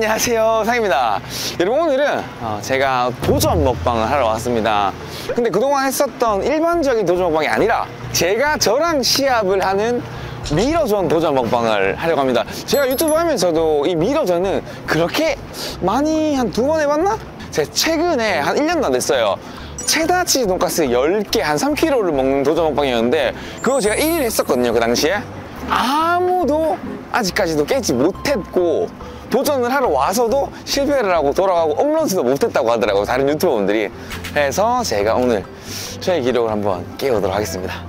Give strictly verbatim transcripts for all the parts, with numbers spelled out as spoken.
안녕하세요, 상입니다. 여러분, 오늘은 제가 도전 먹방을 하러 왔습니다. 근데 그동안 했었던 일반적인 도전 먹방이 아니라 제가 저랑 시합을 하는 미러전 도전 먹방을 하려고 합니다. 제가 유튜브 하면서도 이 미러전은 그렇게 많이 한 두 번 해봤나? 제가 최근에 한 일 년도 안 됐어요. 체다 치즈 돈가스 열 개 한 삼 킬로그램를 먹는 도전 먹방이었는데 그거 제가 일 일 했었거든요, 그 당시에. 아무도 아직까지도 깨지 못했고 도전을 하러 와서도 실패를 하고 돌아가고 업로드도 못했다고 하더라고요, 다른 유튜버분들이. 그래서 제가 오늘 저의 기록을 한번 깨우도록 하겠습니다.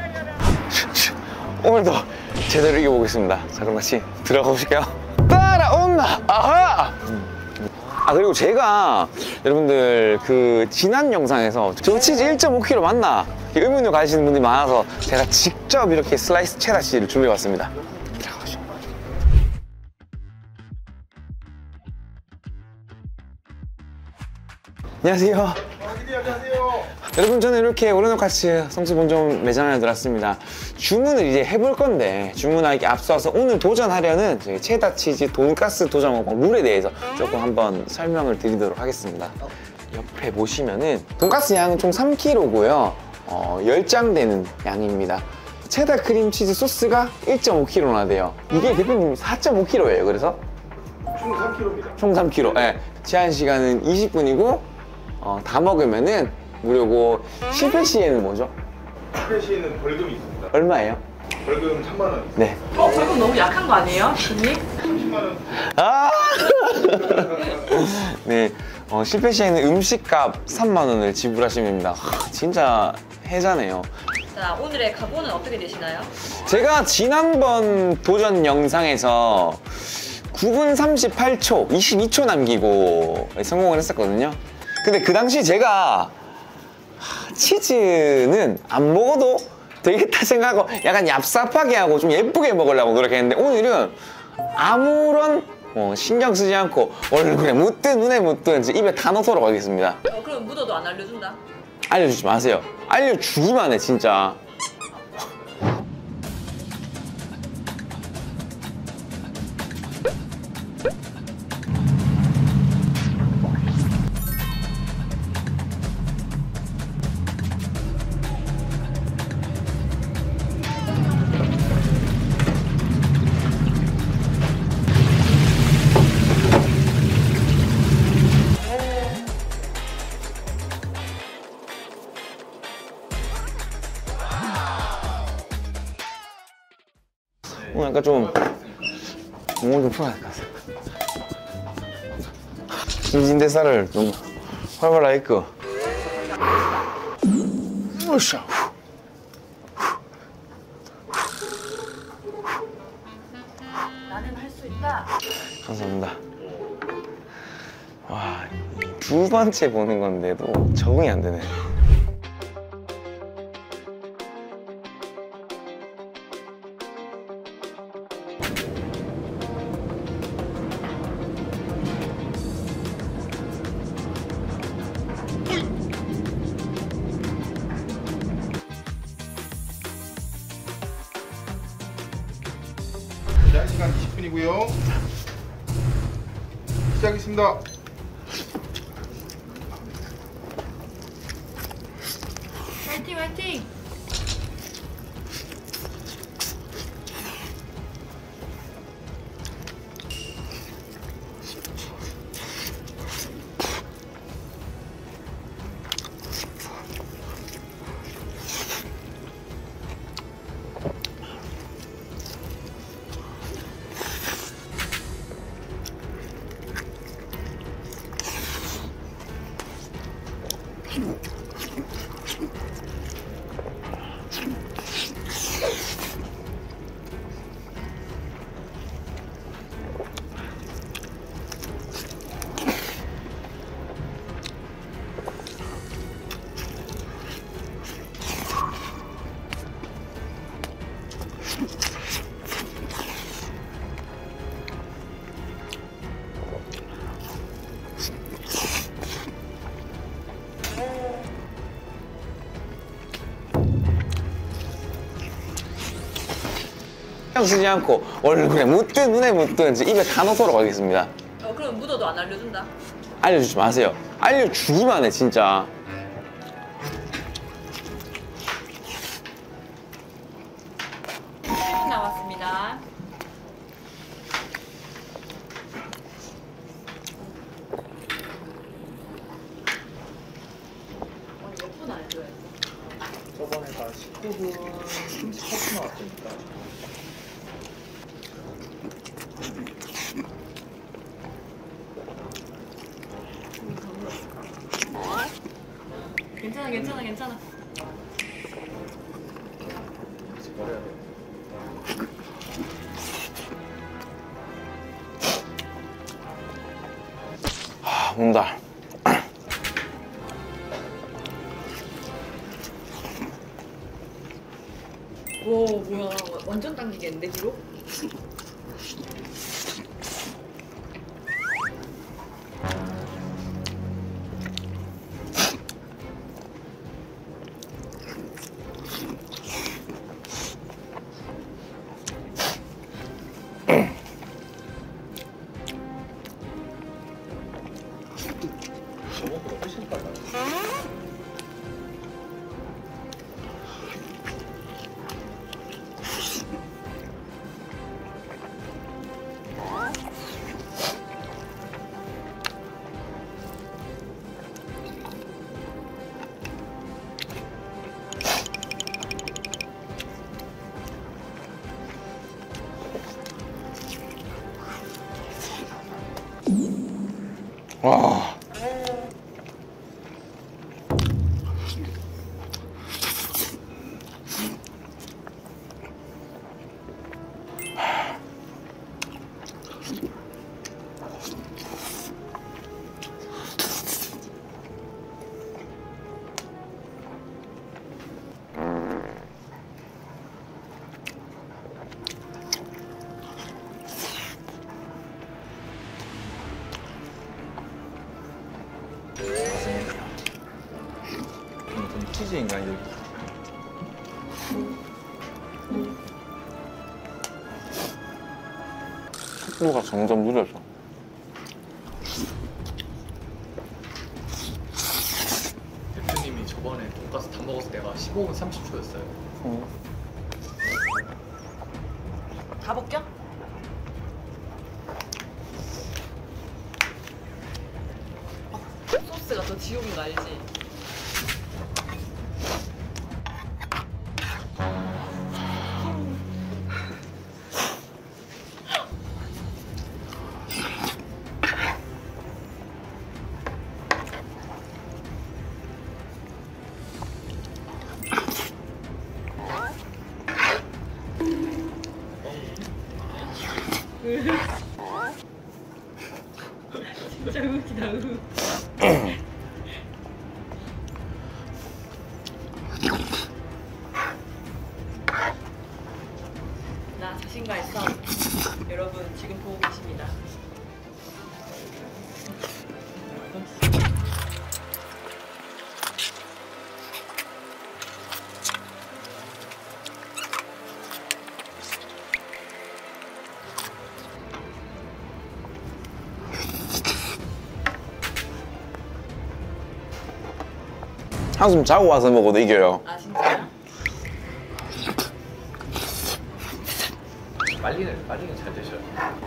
오늘도 제대로 이겨보겠습니다. 자, 그럼 같이 들어가 보실게요. 따라온나! 아하! 아, 그리고 제가 여러분들 그 지난 영상에서 저 치즈 일 점 오 킬로그램 맞나? 의문을 가지시는 분들이 많아서 제가 직접 이렇게 슬라이스 체다 치즈를 준비해봤습니다. 들어가보시죠. 안녕하세요. 아, 네, 안녕하세요. 여러분, 저는 이렇게 오르노카츠 성수 본점 매장에 들어왔습니다. 주문을 이제 해볼 건데 주문하기 앞서서 오늘 도전하려는 저희 체다 치즈 돈가스 도전 먹방 룰에 대해서 조금 한번 설명을 드리도록 하겠습니다. 옆에 보시면은 돈가스 양은 총 삼 킬로그램고요. 어, 열 장 되는 양입니다. 체다 크림치즈 소스가 일 점 오 킬로그램나 돼요. 이게 대표님 사 점 오 킬로그램예요. 그래서 총 삼 킬로그램입니다. 총 삼 킬로그램. 네. 제한 시간은 이십 분이고 어, 다 먹으면은 무료고. 실패 시에는 뭐죠? 실패 시에는 벌금이 있습니다. 얼마예요? 벌금 천만 원. 네. 어, 벌금 너무 약한 거 아니에요, 주님? 삼십만 원. 아! 네. 어, 실패 시에는 음식값 삼만 원을 지불하시면 됩니다. 하, 진짜 혜자네요. 자, 오늘의 각오는 어떻게 되시나요? 제가 지난번 도전 영상에서 구 분 삼십팔 초, 이십이 초 남기고 성공을 했었거든요. 근데 그 당시 제가 하, 치즈는 안 먹어도 되겠다 생각하고 약간 얍삽하게 하고 좀 예쁘게 먹으려고 노력했는데 오늘은 아무런 어, 신경 쓰지 않고 얼굴에 묻든 눈에 묻든 입에 다 넣도록 하겠습니다. 어, 그럼 묻어도 안 알려준다? 알려주지 마세요. 알려주기만 해, 진짜. 오늘 약간 좀 몸을 좀 풀어야 될 것 같아요. 신진대사를 좀 활발하게 입고. 으쌰. 나는 할 수 있다. 감사합니다. 와, 두 번째 보는 건데도 적응이 안 되네. 제한 시간 이십 분이고요. 시작하겠습니다. 화이팅, 화이팅! 신경 쓰지 않고 얼굴에 묻든 눈에 묻든 입에 다 넣도록 하겠습니다. 어, 그럼 묻어도 안 알려준다. 알려주지 마세요. 알려주기만 해 진짜. 나왔습니다. 몇 분 알려야 돼? 저번에가 십구 분 삼십팔 초 나왔으니까. 괜찮아 괜찮아 괜찮아. 같이 버려야 돼. 아, 온다. 오 뭐야 완전 당기겠는데 뒤로? 저번보다 훨씬 빨라. 와. 좀 치즈인가 이거? 속도가 점점 느려져. 대표님이 저번에 돈가스 다 먹었을 때가 십오 분 삼십 초였어요. 다 벗겨? 소스가 더 지옥인 거 알지? 진짜 웃기다 으. 나 자신과 있어. 여러분 지금 보고 계십니다. 한숨 자고 와서 먹어도 이겨요. 아 진짜요? 빨리는 빨리는 잘 드셔요.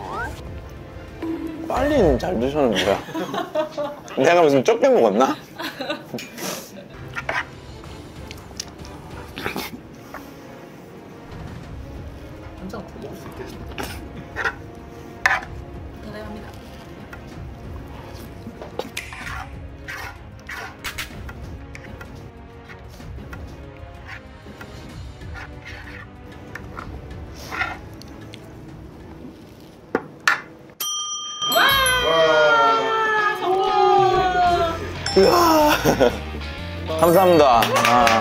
빨리는 잘 드셔는 뭐야? 내가 무슨 적게 먹었나? 한 장 더 먹을 수 있겠습니다. 대단합니다. 와. 성공! 으아. 감사합니다. 아.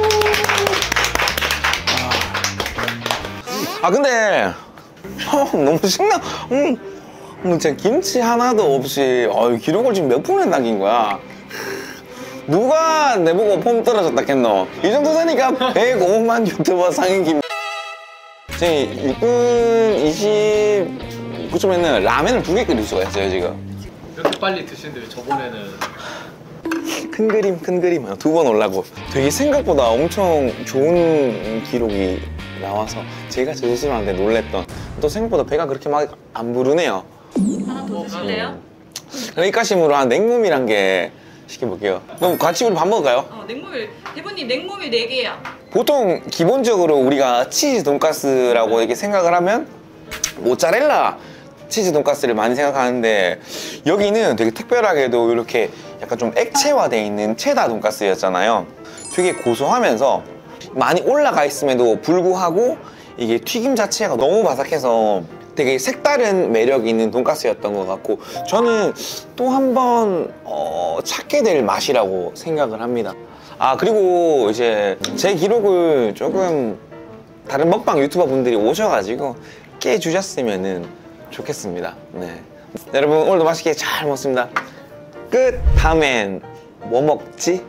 아 근데 형 너무 신나. 음, 뭐 진짜 김치 하나도 없이 어이, 기록을 지금 몇 분에 남긴 거야. 누가 내보고 폼 떨어졌다 했노? 이 정도 되니까 백오만 유튜버 상인 김. 지금 육 분 이십구 초면은 라면을 두 개 끓일 수가 있어요 지금. 이렇게 빨리 드시는데 왜 저번에는 큰 그림 큰 그림 두 번 올라고 되게 생각보다 엄청 좋은 기록이 나와서 제가 제 스스로한테 놀랬던 또 생각보다 배가 그렇게 막 안 부르네요. 하나 더 드실래요? 여기까지으로 한 냉모밀 한 개 시켜볼게요. 그럼 같이 우리 밥 먹을까요? 어, 냉모밀. 대표님 냉모밀 네 개야. 보통 기본적으로 우리가 치즈 돈가스라고 이렇게 생각을 하면 모짜렐라 치즈 돈가스를 많이 생각하는데 여기는 되게 특별하게도 이렇게 약간 좀 액체화되어 있는 체다 돈가스였잖아요. 되게 고소하면서 많이 올라가 있음에도 불구하고 이게 튀김 자체가 너무 바삭해서 되게 색다른 매력이 있는 돈가스였던 것 같고 저는 또 한 번 어, 찾게 될 맛이라고 생각을 합니다. 아 그리고 이제 제 기록을 조금 다른 먹방 유튜버 분들이 오셔가지고 깨주셨으면 좋겠습니다. 네. 여러분 오늘도 맛있게 잘 먹었습니다. 끝! 다음엔 뭐 먹지?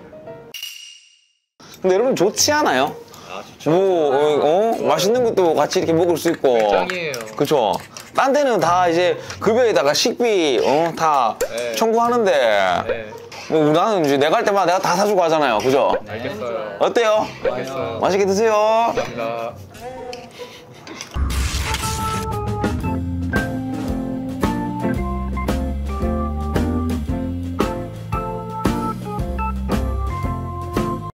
근데 여러분 좋지 않아요? 아 좋죠. 뭐 어, 어? 맛있는 것도 같이 이렇게 먹을 수 있고 짱이에요. 그쵸? 딴 데는 다 이제 급여에다가 식비 어? 다 네. 청구하는데 네. 뭐 나는 이제 내가 갈 때마다 내가 다 사주고 하잖아요. 그죠? 알겠어요. 어때요? 알겠어요. 맛있게 드세요. 감사합니다.